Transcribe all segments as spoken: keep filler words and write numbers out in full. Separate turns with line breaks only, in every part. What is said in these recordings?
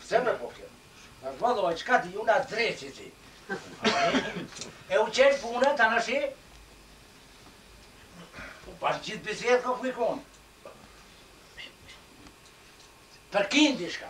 Se me po kjo. Në vëlloj, qka di unë atë dreci ti? E u qenë punët, anëshi? Po pas gjithë bisedë ka flikon. Për kindi shka.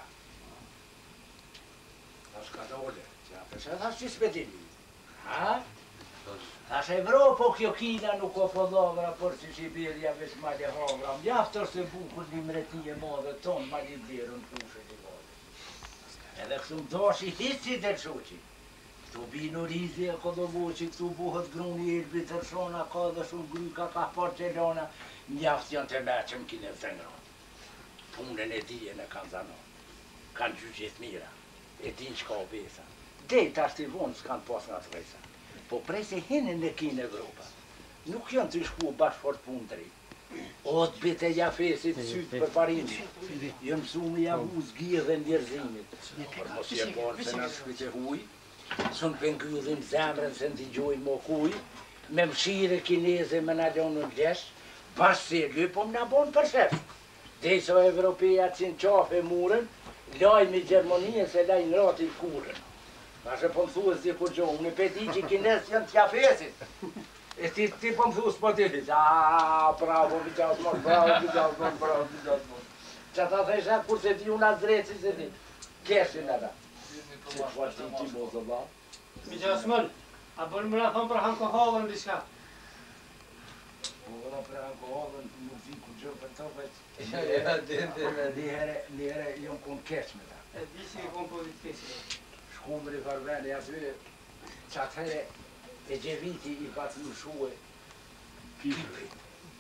Ta shka dole, që a përse thash që s'pedimi. Ha? Thash Evropo kjo kina nuk o pëllovra, por që Shqipëria veç ma le havra. Mjaftë është e bukur një mretije madhe tonë, ma li vlerën kushe të madhe. Edhe këtu më dosh i hici të qoqi. Këtu binu rizje e kodovoqi, këtu buhet gruni i lbi të rshona, ka dhe shumë gryka, ka porcelona. Mjaftë janë të meqëm kine të ngronë. Punën e dijen e kanë zanon. Kanë gjyqit mira. E din që ka obesa. Dejt ashtë i vonë s'kanë pas nga të rejsa. Po prej se hinin në kinë Evropa. Nuk janë të shku bashkëfort punë të rejtë. O të bite jafesit sytë për parinit. Jë mësu me javu zgjirë dhe ndjerzimit. Por mos je borë se në shkujt e huj, sun pëngyllim zemrën se ndigjoj mo kuj, me mshire kineze me në gjonë në gjesh, bashkë se lypo më në bonë për shef. Deso Evropeja që në qafe murën, lajmi Gjermonije se laj në rati kurën. Bashkë po më thuës di kur gjohë, unë e peti që kinezë janë të jafesit. E ti, ti po më thus po ti, aaa, bravo, vijaz mon, bravo, vijaz mon, bravo, vijaz mon. Që ta thesha, kur se ti unë atë dreci se ti, keshin edhe. Që të shti ti mozë, ba?
Vijaz mon, a bërë më në thonë për hanko havën në shka?
Po, vëra për hanko havën, nuk vi ku gjë për të veç. Një herë jom kun kesh me ta.
E di që i kom po vitë kesh.
Shkumëri farveni aty, që atëhere, e gjeviti i ka të nëshue Kiprit.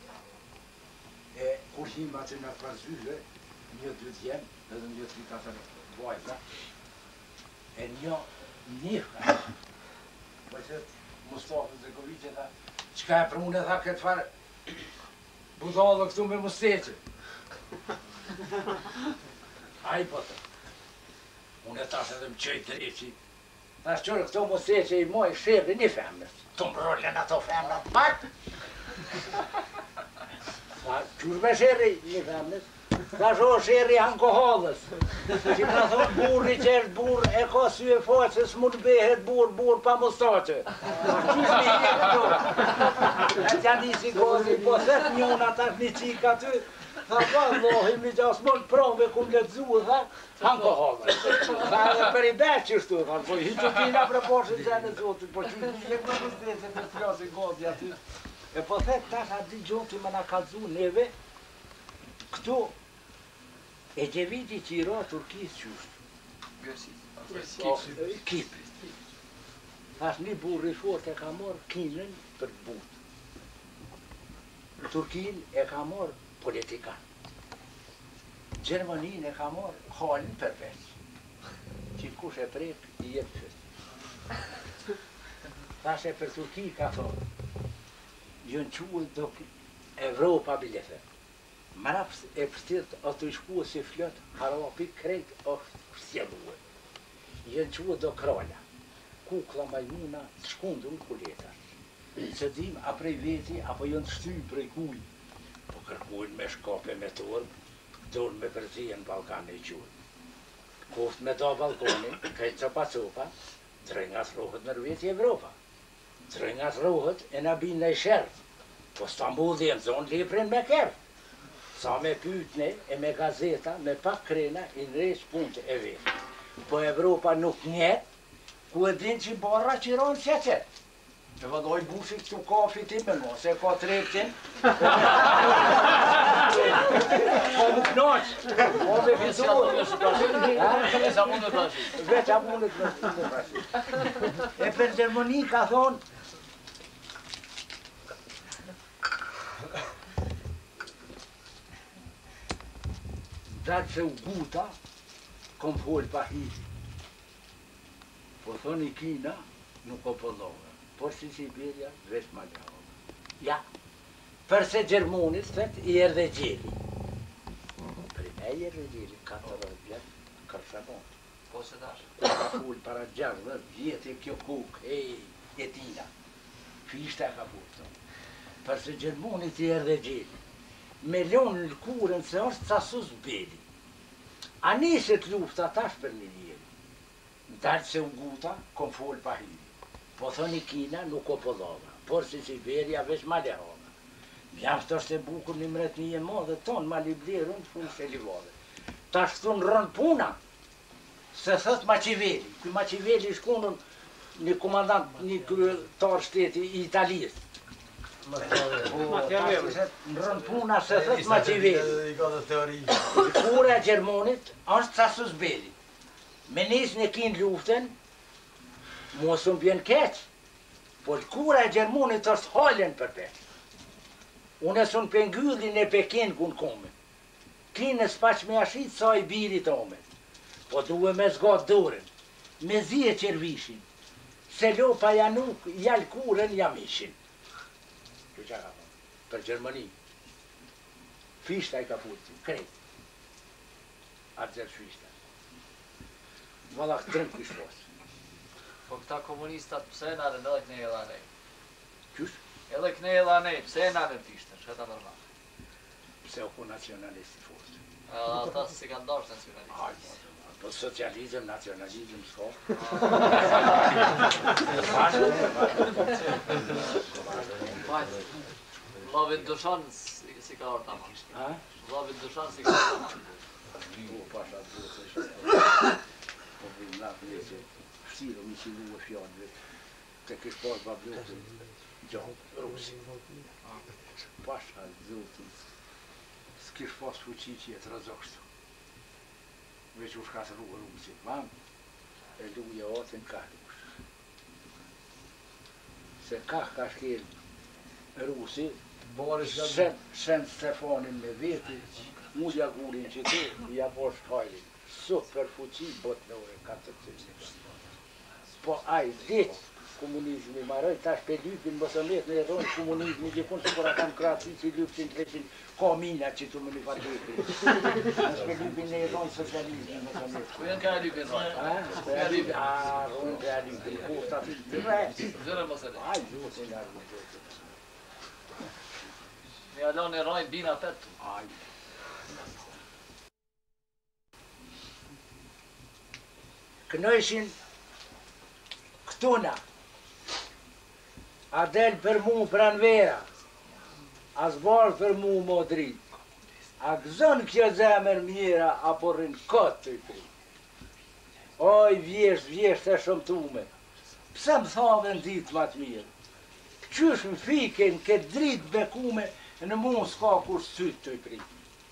E kur hima që në prazyre, një dy t'jem, edhe një t'ri katër vajza, e një njëka. Po që Mustafa Zekovic e tha, qka e për unë e tha këtë farë, budallë këtu me musteqe. A i po të. Unë e tash edhe më qëjtë dreqi. Ta shqërë këto musteqe i moj shërë një femnës. Të më rollën ato femnët pak. Ta qërë me shërë një femnës. Ta shërë shërë i hankohallës. Që më thonë burri që është burë e ka sy e faqë, s'mu të behet burë, burë pa mustaqe. Qështë me një këto? E t'ja nisi gozi, po thët njën ata një qika ty. Tha pa, Allahi, mi gjas më në prove ku më letëzu, tha, hankohallës. Tha edhe për i beqë qështu, tha, po i që tina për poshën gjenë zotit, po që një një në mëzdese të flasin godi aty. E po thët, ta ka di gjonë që më nga kalzu neve, këtu, e gjeviti që i ra Turkis qështë. Kiprit. Thash një burri fort e ka marrë kinën për but. Turkin e ka marrë politikan. Gjermanin e ka marrë halin përveç. Që kush e prek, i jep qështë. Thash e për Turki ka thonë, jënë quët do Evropa bilefe. Mara e përstit ato i shkuë si flët, harapi krejt është sjeluë. Jënë quët do krala, kukla majmuna të shkundur në kuletash. Se dim, a prej veti, apo jënë të shty prej kuj. Po kërkujnë me shkope me torë, dorë me përzije në Balkane i qurë. Koft me do balkonin, krejt copa copa, drengat rohet në rveti Evropa. Drengat rohet e na bin në i shërë. Po Stambul dhe në zonë liprin me kërë. Sa me pytne e me gazeta, me pak krena, i nresh punët e vetë. Po Evropa nuk njetë, ku e din që barra që ronë që qëtë. E vëdoj bushi këtu kafi ti me mo, se ka treptin. Po më knaqë, po me fiturë. Veç a mundë të prashi. Veç a mundë të prashi. E për Gjermoni ka thonë, datë se u guta, kom folë pa hiti. Po thonë i Kina, nuk o pëllohë. Por si Siberia, veç ma lehove. Ja, përse Gjermonit, thët, i erdhe gjeli. Për i me i erdhe gjeli, katërë vjetë, kërshëmon.
Po se dash.
Ka full para gjardhe, vjetë e kjo kuk, e, e tina. Fishte ka full, tonë. Përse Gjermonit i erdhe gjeli. Me lonë në kurën se është casus beli. A niset lufta tash për një njeri. Dalë se u guta, kom fol pa hiri. Po thoni Kina nuk o podhova, por si Siberia veç ma lehova. Mjaftë është e bukur një mretni e madhe tonë, ma liblerën, funë se livade. Ta shtun rënë puna, se thët Machiavelli. Ky Machiavelli shkunën një komandant, një kryetar shteti i Italijës. Në rënë puna se thët Machiavelli. Kura e Gjermonit është Casus Belli. Me nisë në kinë luftën, mos unë bjen keq, por kura e Gjermonit është halen për pe. Unë e sun pengyllin e Pekin kun kome. Kinë s'paq me ashit sa i birit ome. Po duhe me zgat dorën, me zije qervishin, se lopa januk jal kurën jam ishin. Që që ka po? Për Gjermani. Fishta i ka putin, krejt. Atë zërë fishta. Valla këtërëm kështë posë.
Po këta komunistat pëse në arën edhe këne e dhanej?
Qysh?
Edhe këne e dhanej, pëse në arën fishtën, shkëta nërma?
Pse u ku nacionalisti fosë.
Ata si kanë dashtë nacionalistë.
Aj, po socializm, nacionalizm, s'ko.
Vllavit Dushan si ka orta ma.
Ha?
Vllavit Dushan si ka orta ma.
Po pasha të bërë se shtë. Po bëjmë natë një që shtirë mi qilu e fjallëve, të kështë pas bablokën gjatë Rusi. Pasha të zotin, s'kish pas fuqi që jetë razokshtu. Veç u shkatë rrugë Rusi, mam, e luja otën ka lush. Se ka ka shkel Rusi, Shën Stefanin me veti, mulja gurin që ti, ja posh hajrin. Super fuqi botnore, katërcet. Po aj, dit, komunizmi maroj, tash pe lypin mësëmet në erojnë komunizmi, gjithon që kur ata në kraci që lypsin të leqin, ka mina që të më një fatikri. Tash pe lypin në erojnë socializmi mësëmet.
Ku janë ka e lypin rojnë?
A, pe a lypin, a, rojnë pe a lypin, kofta të të rejtë.
Zërë mësële.
Aj, zotin arë, zotin.
Me alon e rojnë bina petu.
Aj. Kënojshin këtuna, a del për mu pranvera, a zbarë për mu modrit, a gëzën kjo zemër mjera, a porrin këtë të i pri. Oj, vjesht, vjesht e shëmtume, pse më thave në ditë ma të mirë, qysh më fiken këtë dritë bekume, në mu s'ka kur sytë të i pri.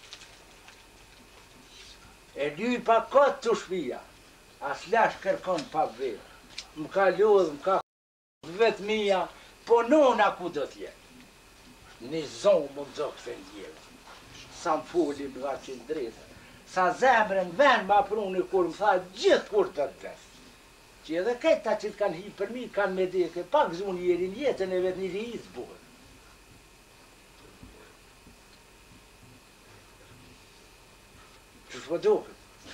E lypa këtë të shpia, as lash kërkon pa vetë. Më ka lodhë, më ka vetë mija, po nona ku do t'jetë. Një zonë më do këtë ndjelë. Sa më folim nga që në drejtë. Sa zemrën ven ma pruni kur më tha gjithë kur të të desë. Që edhe këta që t'kanë hi për mi, kanë me deke, pak zunë jerin jetën e vetë një rihizë buë. Që shpo duke?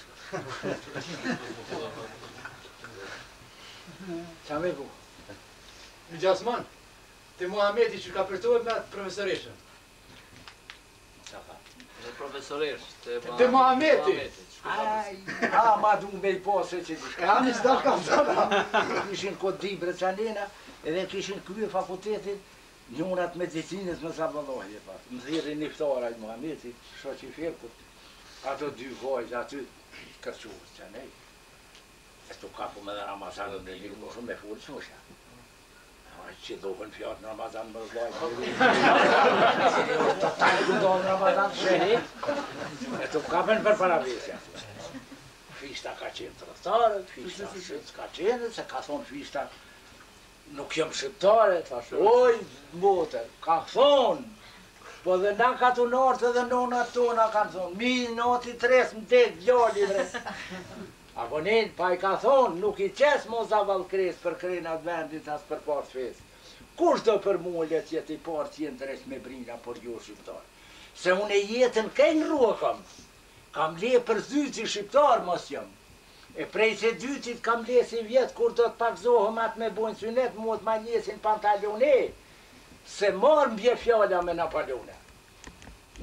Qa me bu?
Në Gjasman, të Muhameti që ka përtojë me atë profesoreshën.
Qa fa?
Në profesoresh,
Të Muhameti.
Aj, ha, ma du me i posë që të shka.
Ka një sdak ka zona.
Kishin kod dibre qanena, edhe kishin krye fakultetin, njënat medicinës më sa bëllohje, pa. Më thiri niftara i Muhameti, shoqi Ferkut, ato dy vojtë aty, kërquës që nej. E të kapu me dhe Ramazanën në ligë, më shumë me fullë qësha. Aj, që dohën fjatë në Ramazan më rëzlajnë. Të tajnë ku dohën në Ramazan të shëhet, e të kapën për paravesja. Fishta ka qenë të rëtare, fishta shqipës ka qenë, se ka thonë fishta nuk jem shqiptare, thash, oj, motër, ka thonë, po dhe na ka të nartë dhe nonat tona kanë thonë, mi nati tres më tek gjalli dhe. Abonin, pa i ka thonë, nuk i qes mos aval kres për krenat vendit as për partë fesë. Kush do për mu let jetë i partë jenë dresh me brina, por jo shqiptar. Se unë e jetën kënë ruakam, kam le për zyti shqiptar mos jam. E prej se dytit kam le si vjetë kur do të pakzohëm atë me bojnë synet, mu të ma njesin pantalone, se marë mbje fjalla me Napoleone. Na,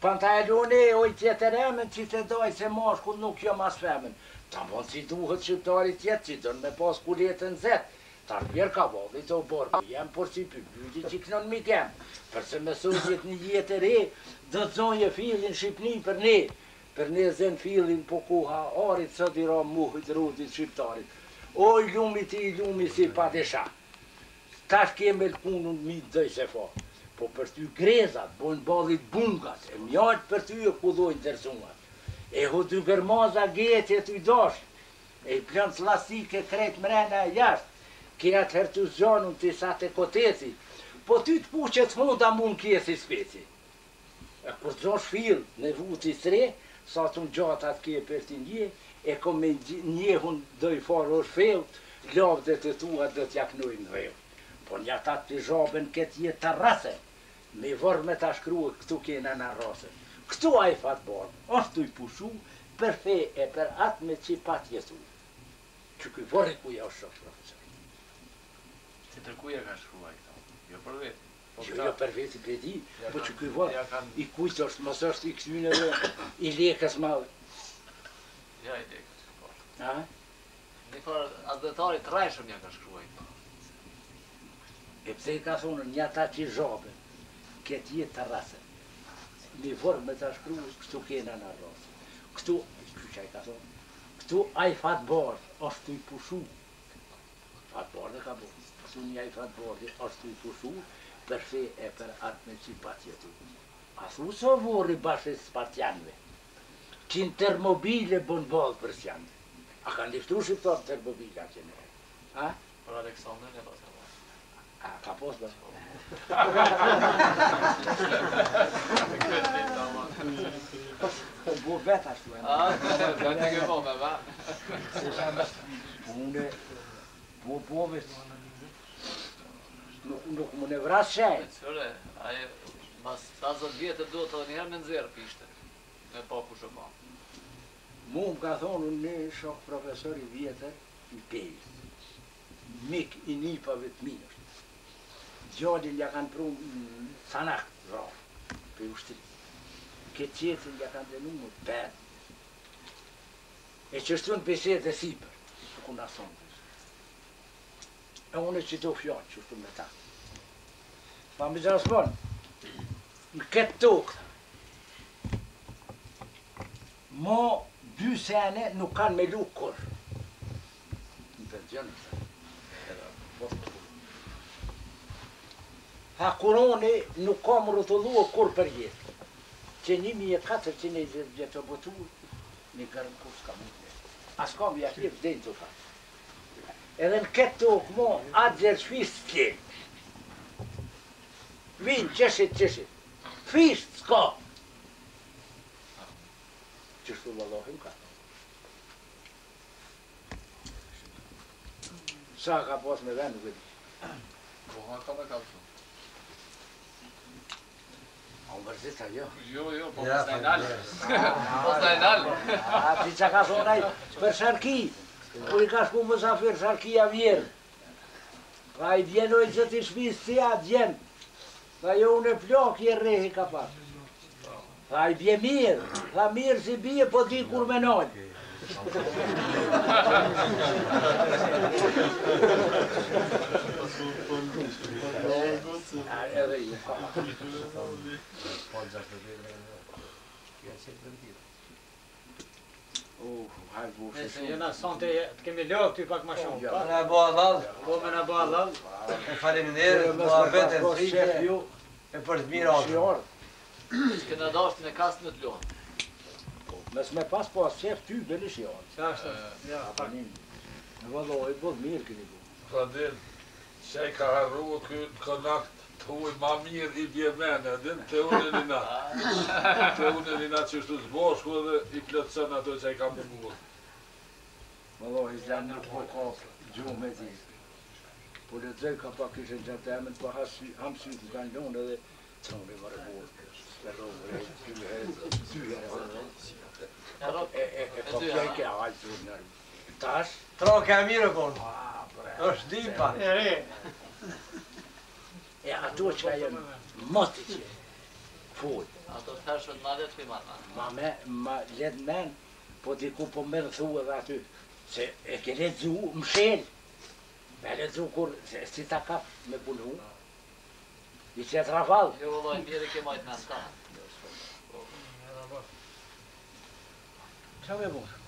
Pantaloni o i tjetër emën që të doj se mashkull nuk jo mas femën. Ta mund si duhet shqiptarit tjetë që dënë me pas kuletën zetë. Ta rrë ka vallit o borë, jem por si përbyrgjit që kënon mi kem. Përse me sojit një jetë e re, dhe të zonje fillin Shqipni për ne. Për ne zën fillin po kuha arit, sot i ra muhit rudit shqiptarit. O i lumi ti i lumi si padesha. Tash keme lëpunun mi dëj se fa. Po për ty grezat, bojnë balit bungas, e mjallë për ty e kudojnë tërsuat. E hu ty gërmaza gjetje ty dash, e i plënc lastike krejt mrena e jashtë, ke atë hertu zhanun të sa të koteci, po ty të puqet honda mund kjesi speci. E kur të zosh fill në vuti sre, sa të në gjatat kje për të nje, e ko me njehun doj farë është fel, lavde të tua dhe t'jaknojnë dheu. Po një ata të zhabën këtë jetë të rase, me vërë me të shkruë këtu kena në rase. Këtu a i fatë barë, është të i pushu, për fe e për atë me që pat jetu. Që këj vërë ku ja është shokë profesor.
Që të kuja ka shkruaj këta, jo për vetë.
Jo, jo për vetë i pedi, po që këj vërë i kujtë është, mësë është i këtyne dhe i lekës malë.
Ja i lekës, po.
A?
Një farë adetarit rajshëm ja ka shkruaj këta.
E pse i ka thonë një ata që zhabën, këtë jetë të rase. Mi vërë me të shkru, këtu kena në rase. Këtu, që i ka thonë, këtu a i fatë bardë, është të i pushu. Fatë bardë ka bërë. Këtu një a i fatë bardë, është të i pushu, për fe e për atë me që pat jetu. A thu so vorri bashkës spartjanve, që në termobile bënë balë për sjanve. A kanë liftu shqiptarë termobile që në? A?
Për Aleksandrën e pas ka bërë.
A, ka pos bërë. Bu vetë ashtu e në.
A, vetë e këpo me ba.
Se shanë, une, bu bove, nuk më në vrasë shenjë.
Qëre, aje, mas pesëdhjetë vjetë do të njëherë me nëzirë pishte. Me pa ku shë pa.
Mu më ka thonë në shok profesori vjetër i pejës. Mik i nipave të mirë. Gjallin ja kanë pru në sanak, rafë, për ushtri. Këtë qetin ja kanë denu më bërë. E që shtu në peset e sipër, ku në asonë të shtu. E unë që do fjallë që shtu me ta. Pa më gjasë mënë, në këtë tokë, mo dy sene nuk kanë me lu kur. Në pensionë, edhe postë. Tha kuroni nuk ka më rëtullu kur për jetë. Që një mijë e katërqind e njëzet vjetë të botu, një kërën kur s'ka mund të. As kam vjetë jetë dhejnë të ka. Edhe në këtë tokë mo, atë gjerë shfisë t'ke. Vinë qeshit qeshit. Fisht s'ka. Qështu vëllohim ka. Sa ka pas me venë vëdi.
Koha ka me kalësu.
A unë vërzit a jo.
Jo, jo, po mos në nalë. Mos në nalë.
A, ti që ka thonaj për Sharki. Kur i ka shku mësafir Sharkia vjerë. Ka i djenoj që t'i shpis si a djenë. Ka jo unë e plok i rehi ka pak. Ka i bje mirë. Ka mirë si bje, po di kur me nojnë. Edhe i ka.
Nëse jena sonte të kemi lëk ty pak ma shumë.
Po në bo halal,
Po me në bo halal.
e faleminderit, mua vetë e frike, e për të mirë atë.
Këna dashtin e kasë në të lonë.
Mes me pas pas qef ty bëni shjarë.
Qa është? Ja,
Pa një. Në vëlloj, bëllë mirë këni bu.
Pradin, që i ka harru këtë konakt të huj ma mirë i bjemene, din të unë një na. Të unë një na që shtu zboshku dhe i plëtsën ato që i ka mungu.
Vëlloj, zem nuk po ka gjumë me ti. Po le të ka pak ishe në gjatë emen, po ham sytë në kanë lonë edhe të në më rëborë. Së rëborë, ty herë, ty herë. E, e, e, po pjejke ajtë të nërë. Tash?
Troke e mirë konë, është dipa.
E re.
E ato që ka jenë moti që. Fol.
Ato të hershmet ma letë fi marna.
Ma me, ma let men, po diku po më rëthu edhe aty, se e ke ledzu mshel. Me ledzu kur, se si ta kap me punu. I që e trafal.
Jo vëllaj, mirë ke majtë me në ta.
Qa me bu?